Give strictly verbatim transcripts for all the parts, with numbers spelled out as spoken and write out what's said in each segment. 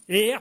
Yeah.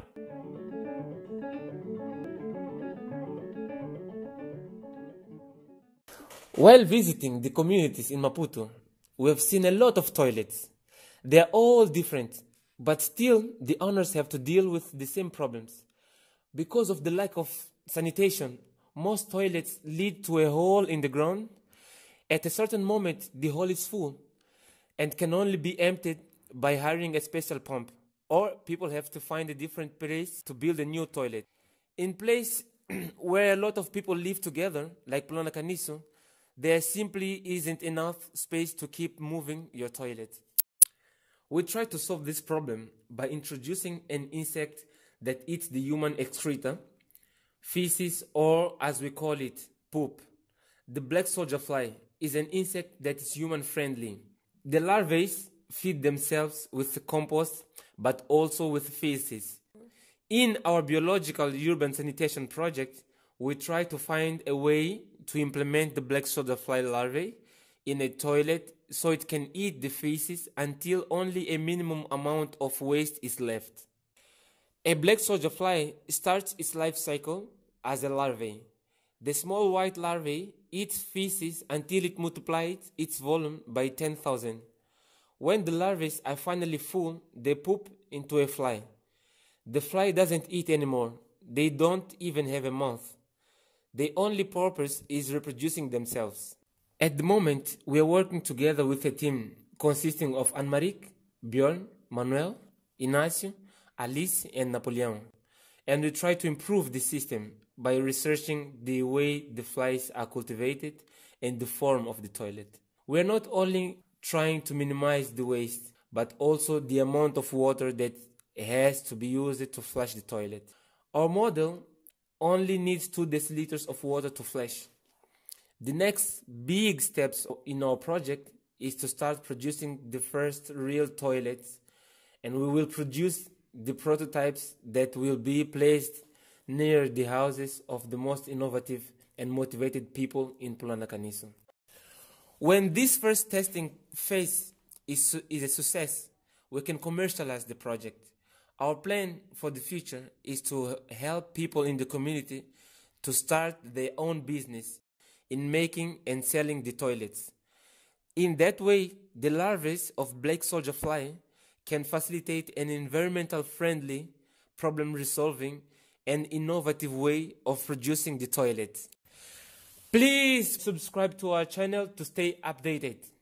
While visiting the communities in Maputo, we have seen a lot of toilets. They are all different, but still the owners have to deal with the same problems. Because of the lack of sanitation, most toilets lead to a hole in the ground. At a certain moment, the hole is full and can only be emptied by hiring a special pump, or people have to find a different place to build a new toilet. In place where a lot of people live together, like Plana Caniso, there simply isn't enough space to keep moving your toilet. We try to solve this problem by introducing an insect that eats the human excreta, feces, or as we call it, poop. The black soldier fly is an insect that is human friendly. The larvae feed themselves with compost, but also with feces. In our biological urban sanitation project, we try to find a way to implement the black soldier fly larvae in a toilet so it can eat the feces until only a minimum amount of waste is left. A black soldier fly starts its life cycle as a larvae. The small white larvae eats feces until it multiplies its volume by ten thousand. When the larvae are finally full, they poop into a fly. The fly doesn't eat anymore. They don't even have a mouth. Their only purpose is reproducing themselves. At the moment, we are working together with a team consisting of Annemarieke, Björn, Manuel, Inacio, Alice, and Napoleon. And we try to improve the system by researching the way the flies are cultivated and the form of the toilet. We are not only trying to minimize the waste, but also the amount of water that has to be used to flush the toilet. Our model only needs two deciliters of water to flush. The next big steps in our project is to start producing the first real toilets, and we will produce the prototypes that will be placed near the houses of the most innovative and motivated people in Plana Caniso. When this first testing phase is, is a success, we can commercialize the project. Our plan for the future is to help people in the community to start their own business in making and selling the toilets. In that way, the larvae of black soldier fly can facilitate an environmental friendly, problem resolving, and innovative way of producing the toilet. Please subscribe to our channel to stay updated.